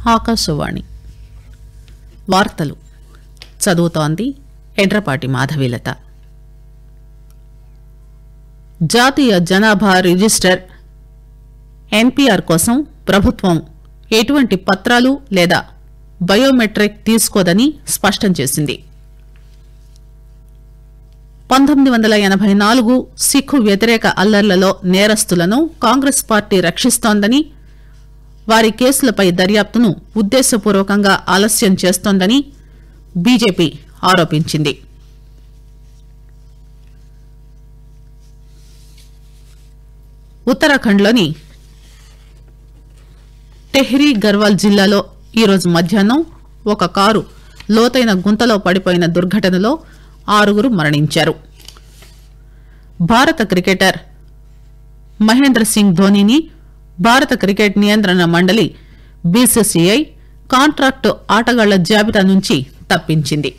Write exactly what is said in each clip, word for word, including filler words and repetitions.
ఆకాశవాణి వార్తలు చదువుతోంది ఎండ్రపాటి మాధవీలత. జాతీయ జనాభా రిజిస్టర్ ఎన్పీఆర్ కోసం ప్రభుత్వం ఎటువంటి పత్రాలు లేదా బయోమెట్రిక్ తీసుకోదని స్పష్టం చేసింది. పంతొమ్మిది వందల ఎనబై నాలుగు సిక్కు వ్యతిరేక అల్లర్లలో నేరస్తులను కాంగ్రెస్ పార్టీ రక్షిస్తోందని, వారి కేసులపై దర్యాప్తును ఉద్దేశపూర్వకంగా ఆలస్యం చేస్తోందని బీజేపీ ఆరోపించింది. ఉత్తరాఖండ్లోని టెహ్రీ గర్వాల్ జిల్లాలో ఈరోజు మధ్యాహ్నం ఒక కారు లోతైన గుంతలో పడిపోయిన దుర్ఘటనలో ఆరుగురు మరణించారు. భారత క్రికెటర్ మహేంద్ర సింగ్ ధోనీని భారత క్రికెట్ నియంత్రణ మండలి బీసీసీఐ కాంట్రాక్టు ఆటగాళ్ల జాబితా నుంచి తప్పించింది.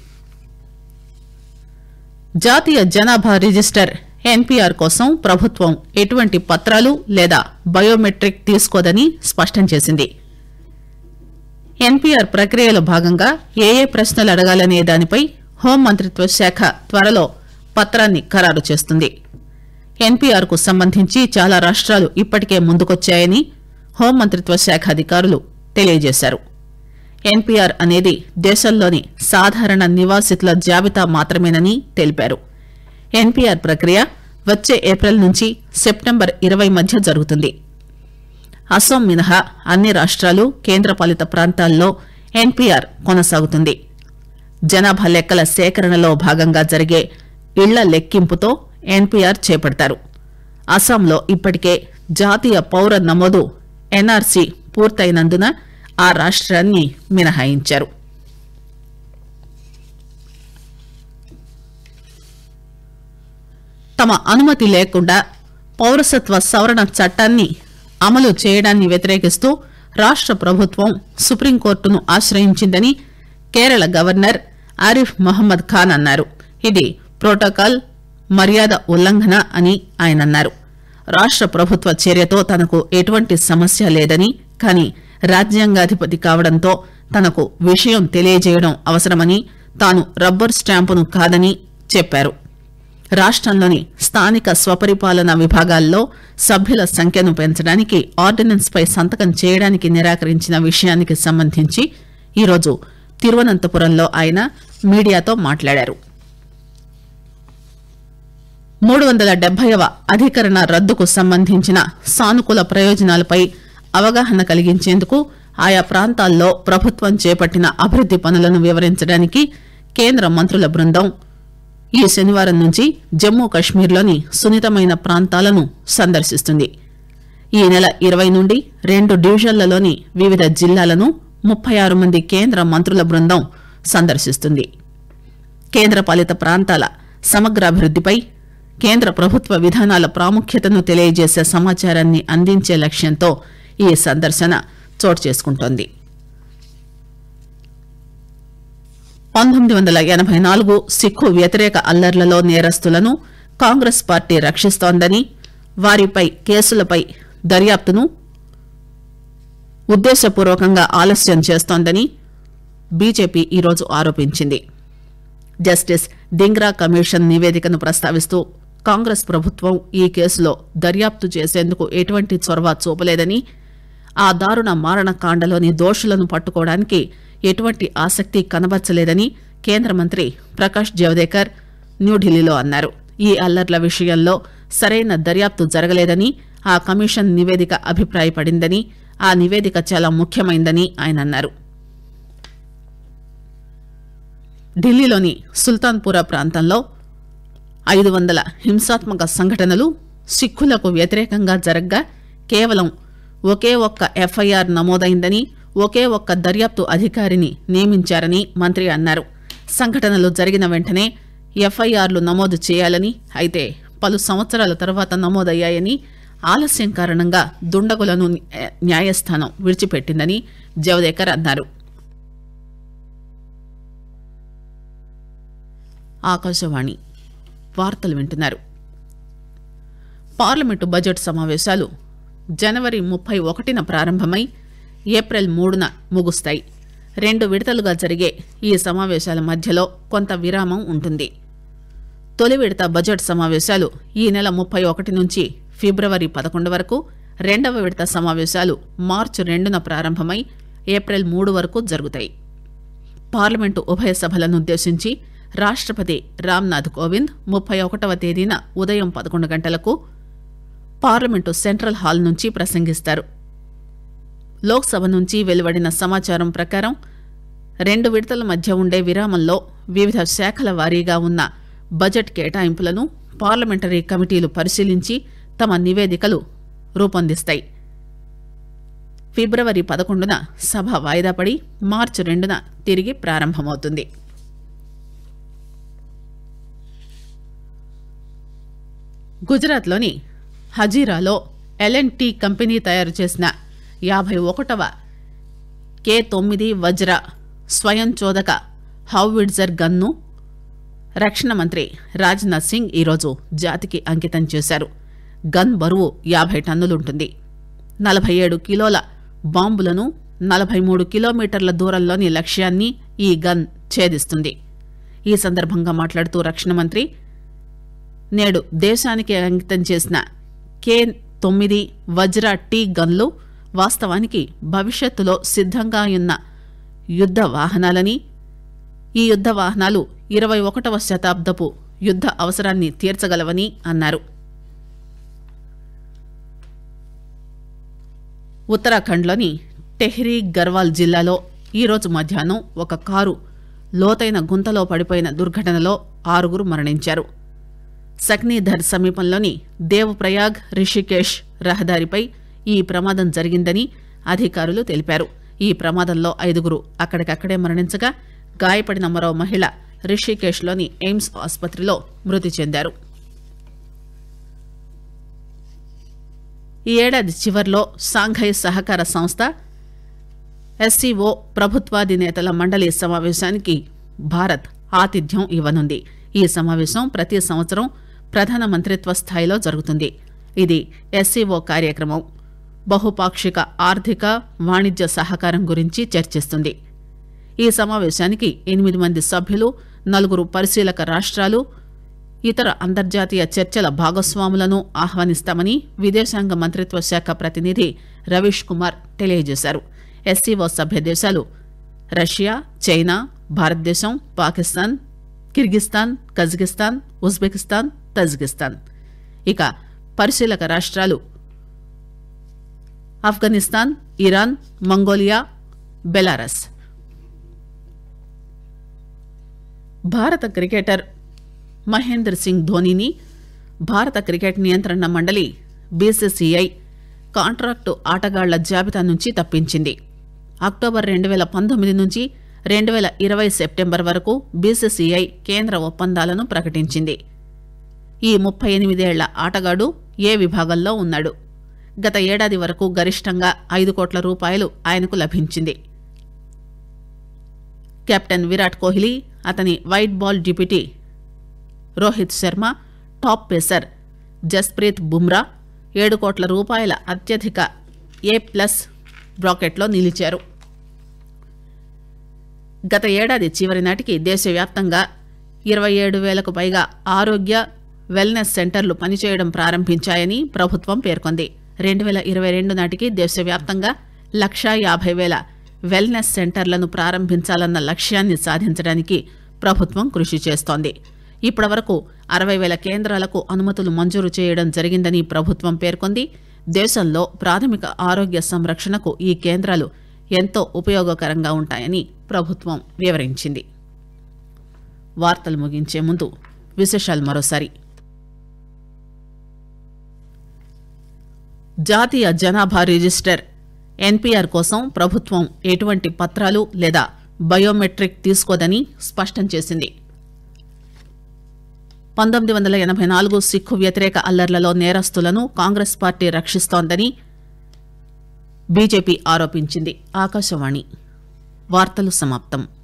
జాతీయ జనాభా రిజిస్టర్ ఎన్పీఆర్ కోసం ప్రభుత్వం ఎటువంటి పత్రాలు లేదా బయోమెట్రిక్ తీసుకోదని స్పష్టం చేసింది. ఎన్పీఆర్ ప్రక్రియలో భాగంగా ఏ ఏ ప్రశ్నలు అడగాలనే దానిపై హోంమంత్రిత్వ శాఖ త్వరలో పత్రాన్ని ఖరారు చేస్తుంది. ఎన్పీఆర్ కు సంబంధించి చాలా రాష్ట్రాలు ఇప్పటికే ముందుకొచ్చాయని హోంమంత్రిత్వ శాఖ అధికారులు తెలియజేశారు. ఎన్పీఆర్ అనేది దేశంలోని సాధారణ నివాసితుల జాబితా మాత్రమేనని తెలిపారు. ఎన్పీఆర్ ప్రక్రియ వచ్చే ఏప్రిల్ నుంచి సెప్టెంబర్ ఇరవై మధ్య జరుగుతుంది. అస్సాం మినహా అన్ని రాష్ట్రాలు, కేంద్రపాలిత ప్రాంతాల్లో ఎన్పీఆర్ కొనసాగుతుంది. జనాభా లెక్కల సేకరణలో భాగంగా జరిగే ఇళ్ల లెక్కింపుతో ఎన్పీఆర్ చేపడతారు. అస్సాంలో ఇప్పటికే జాతీయ పౌర నమోదు ఎన్ఆర్సీ పూర్తయినందున ఆ రాష్ట్రాన్ని మినహాయించారు. తమ అనుమతి లేకుండా పౌరసత్వ సవరణ చట్టాన్ని అమలు చేయడాన్ని వ్యతిరేకిస్తూ రాష్ట్ర ప్రభుత్వం సుప్రీంకోర్టును ఆశ్రయించిందని కేరళ గవర్నర్ ఆరిఫ్ మహమ్మద్ ఖాన్ అన్నారు. ఇది ప్రోటోకాల్ మర్యాద ఉల్లంఘన అని ఆయన అన్నారు. రాష్ట్ర ప్రభుత్వ చర్యతో తనకు ఎటువంటి సమస్య లేదని, కానీ రాజ్యాంగాధిపతి కావడంతో తనకు విషయం తెలియజేయడం అవసరమని, తాను రబ్బర్ స్టాంపును కాదని చెప్పారు. రాష్ట్రంలోని స్థానిక స్వపరిపాలన విభాగాల్లో సభ్యుల సంఖ్యను పెంచడానికి ఆర్డినెన్స్ పై సంతకం చేయడానికి నిరాకరించిన విషయానికి సంబంధించి ఈరోజు తిరువనంతపురంలో ఆయన మీడియాతో మాట్లాడారు. మూడు వందల డెబ్బైవ అధికరణ రద్దుకు సంబంధించిన సానుకూల ప్రయోజనాలపై అవగాహన కలిగించేందుకు ఆయా ప్రాంతాల్లో ప్రభుత్వం చేపట్టిన అభివృద్ది పనులను వివరించడానికి కేంద్ర మంత్రుల బృందం ఈ శనివారం నుంచి జమ్మూ కశ్మీర్లోని సున్నితమైన ప్రాంతాలను సందర్శిస్తుంది. ఈ నెల ఇరవై నుండి రెండు డివిజన్లలోని వివిధ జిల్లాలను ముప్పై ఆరు మంది కేంద్ర మంత్రుల బృందం సందర్శిస్తుంది. కేంద్రపాలిత ప్రాంతాల సమగ్రాభివృద్దిపై కేంద్ర ప్రభుత్వ విధానాల ప్రాముఖ్యతను తెలియజేసే సమాచారాన్ని అందించే లక్ష్యంతో ఈ సందర్శన చోటు చేసుకుంటోంది. పంతొమ్మిది వందల ఎనబై నాలుగు సిక్కు వ్యతిరేక అల్లర్లలో నేరస్తులను కాంగ్రెస్ పార్టీ రక్షిస్తోందని, వారిపై కేసులపై దర్యాప్తును ఉద్దేశపూర్వకంగా ఆలస్యం చేస్తోందని బీజేపీ ఈరోజు ఆరోపించింది. జస్టిస్ డింగ్రా కమిషన్ నివేదికను ప్రస్తావిస్తూ కాంగ్రెస్ ప్రభుత్వం ఈ కేసులో దర్యాప్తు చేసేందుకు ఎటువంటి చొరవ చూపలేదని, ఆ దారుణ మారణకాండలోని దోషులను పట్టుకోవడానికి ఎటువంటి ఆసక్తి కనబర్చలేదని కేంద్ర మంత్రి ప్రకాష్ జవదేకర్ న్యూఢిల్లీలో అన్నారు. ఈ అల్లర్ల విషయంలో సరైన దర్యాప్తు జరగలేదని ఆ కమిషన్ నివేదిక అభిప్రాయపడిందని, ఆ నివేదిక చాలా ముఖ్యమైందని ఆయన అన్నారు. ఢిల్లీలోని సుల్తాన్పురా ప్రాంతంలో ఐదు వందల హింసాత్మక సంఘటనలు సిక్కులకు వ్యతిరేకంగా జరగ్గా కేవలం ఒకే ఒక్క ఎఫ్ఐఆర్ నమోదైందని, ఒకే ఒక్క దర్యాప్తు అధికారిని నియమించారని మంత్రి అన్నారు. సంఘటనలు జరిగిన వెంటనే ఎఫ్ఐఆర్లు నమోదు చేయాలని, అయితే పలు సంవత్సరాల తర్వాత నమోదయ్యాయని, ఆలస్యం కారణంగా దుండగులను న్యాయస్థానం విడిచిపెట్టిందని జవదేకర్ అన్నారు. ఆకాశవాణి వార్తలు వింటున్నారు. పార్లమెంటు బడ్జెట్ సమావేశాలు జనవరి ముప్పై ఒకటిన ప్రారంభమై ఏప్రిల్ మూడున ముగుస్తాయి. రెండు విడతలుగా జరిగే ఈ సమావేశాల మధ్యలో కొంత విరామం ఉంటుంది. తొలి విడత బడ్జెట్ సమావేశాలు ఈ నెల ముప్పై ఒకటి నుంచి ఫిబ్రవరి పదకొండు వరకు, రెండవ విడత సమావేశాలు మార్చి రెండున ప్రారంభమై ఏప్రిల్ మూడు వరకు జరుగుతాయి. పార్లమెంటు ఉభయ సభలనుద్దేశించి రాష్టపతి రామ్నాథ్ కోవింద్ ముప్పై ఒకటవ తేదీన ఉదయం పదకొండు గంటలకు పార్లమెంటు సెంట్రల్ హాల్ నుంచి ప్రసంగిస్తారు. లోక్సభ నుంచి వెలువడిన సమాచారం ప్రకారం రెండు విడతల మధ్య ఉండే విరామంలో వివిధ శాఖల వారీగా ఉన్న బడ్జెట్ కేటాయింపులను పార్లమెంటరీ కమిటీలు పరిశీలించి తమ నివేదికలు రూపొందిస్తాయి. ఫిబ్రవరి పదకొండున సభ వాయిదా పడి మార్చి రెండున తిరిగి ప్రారంభమవుతుంది. గుజరాత్లోని హజీరాలో ఎల్ అండ్ టీ కంపెనీ తయారు చేసిన యాభై ఒకటవ కే తొమ్మిది వజ్ర స్వయంచోదక హౌవిట్జర్ గన్ను రక్షణ మంత్రి రాజ్నాథ్ సింగ్ ఈరోజు జాతికి అంకితం చేశారు. గన్ బరువు యాభై టన్నులుంటుంది. నలభై ఏడు కిలోల బాంబులను నలభై మూడు కిలోమీటర్ల దూరంలోని లక్ష్యాన్ని ఈ గన్ ఛేదిస్తుంది. ఈ సందర్భంగా మాట్లాడుతూ రక్షణ మంత్రి నేడు దేశానికి అంకితం చేసిన కే తొమ్మిది వజ్ర టీ గన్లు వాస్తవానికి భవిష్యత్తులో సిద్ధంగా ఉన్న యుద్ధ వాహనాలని, ఈ యుద్ధ వాహనాలు ఇరవై ఒకటవ శతాబ్దపు యుద్ధ అవసరాన్ని తీర్చగలవని అన్నారు. ఉత్తరాఖండ్లోని టెహ్రీ గర్వాల్ జిల్లాలో ఈరోజు మధ్యాహ్నం ఒక కారు లోతైన గుంతలో పడిపోయిన దుర్ఘటనలో ఆరుగురు మరణించారు. సక్నీధర్ సమీపంలోని దేవ్ప్రయాగ్ రిషికేష్ రహదారిపై ఈ ప్రమాదం జరిగిందని అధికారులు తెలిపారు. ఈ ప్రమాదంలో ఐదుగురు అక్కడికక్కడే మరణించగా గాయపడిన మరో మహిళ రిషికేష్లోని ఎయిమ్స్ ఆసుపత్రిలో మృతి చెందారు. ఈ ఏడాది చివర్లో షాంఘై సహకార సంస్థ ఎస్సీఓ ప్రభుత్వాధినేతల మండలి సమావేశానికి భారత్ ఆతిథ్యం ఇవ్వనుంది. ఈ సమావేశం ప్రతి సంవత్సరం ప్రధాన మంత్రిత్వ స్థాయిలో జరుగుతుంది. ఇది ఎస్సీఓ కార్యక్రమం బహుపాక్షిక ఆర్థిక వాణిజ్య సహకారం గురించి చర్చిస్తుంది. ఈ సమావేశానికి ఎనిమిది మంది సభ్యులు, నలుగురు పరిశీలక రాష్ట్రాలు, ఇతర అంతర్జాతీయ చర్చల భాగస్వాములను ఆహ్వానిస్తామని విదేశాంగ మంత్రిత్వ శాఖ ప్రతినిధి రవీష్ కుమార్ తెలియజేశారు. ఎస్సీఓ సభ్య దేశాలు రష్యా, చైనా, భారతదేశం, Pakistan, Kyrgyzstan, Kazakhstan, Uzbekistan, Tajikistan. ఇక పరిశీలక రాష్ట్రాలు ఆఫ్ఘనిస్తాన్, ఇరాన్, మంగోలియా, బెలారస్. భారత క్రికెటర్ మహేంద్ర సింగ్ ధోనీని భారత క్రికెట్ నియంత్రణ మండలి బీసీసీఐ కాంట్రాక్టు ఆటగాళ్ల జాబితా నుంచి తప్పించింది. అక్టోబర్ రెండు వేల పంతొమ్మిది నుంచి రెండు వేల ఇరవై సెప్టెంబర్ వరకు బీసీసీఐ కేంద్ర ఒప్పందాలను ప్రకటించింది. ఈ ముప్పై ఎనిమిదేళ్ల ఆటగాడు ఏ విభాగంలో ఉన్నాడు. గత ఏడాది వరకు గరిష్టంగా ఐదు కోట్ల రూపాయలు ఆయనకు లభించింది. కెప్టెన్ విరాట్ కోహ్లీ, అతని white ball deputy Rohit Sharma, top pacer Jasprit Bumrah ఏడు కోట్ల రూపాయల అత్యధిక ఏ ప్లస్ బ్రాకెట్లో నిలిచారు. గత ఏడాది చివరి నాటికి దేశవ్యాప్తంగా ఇరవై ఏడు వేలకు పైగా ఆరోగ్య వెల్నెస్ సెంటర్లు పనిచేయడం ప్రారంభించాయని ప్రభుత్వం పేర్కొంది. రెండు వేల ఇరవై రెండు నాటికి దేశవ్యాప్తంగా లక్షా యాభై వేల వెల్నెస్ సెంటర్లను ప్రారంభించాలన్న లక్ష్యాన్ని సాధించడానికి ప్రభుత్వం కృషి చేస్తోంది. ఇప్పటి వరకు అరవై వేల కేంద్రాలకు అనుమతులు మంజూరు చేయడం జరిగిందని ప్రభుత్వం పేర్కొంది. దేశంలో ప్రాథమిక ఆరోగ్య సంరక్షణకు ఈ కేంద్రాలు ఎంతో ఉపయోగకరంగా ఉంటాయని ప్రభుత్వం వివరించింది. వార్తలు ముగించే ముందు విశేషాలు మరోసారి. జాతీయ జనాభా రిజిస్టర్ ఎన్పీఆర్ కోసం ప్రభుత్వం ఎటువంటి పత్రాలు లేదా బయోమెట్రిక్ తీసుకోదని స్పష్టం చేసింది. పంతొమ్మిది వందల ఎనభై నాలుగు సిక్కు వ్యతిరేక అల్లర్లలో నేరస్తులను కాంగ్రెస్ పార్టీ రక్షిస్తోందని బీజేపీ ఆరోపించింది. ఆకాశవాణి వార్తలు సమాప్తం.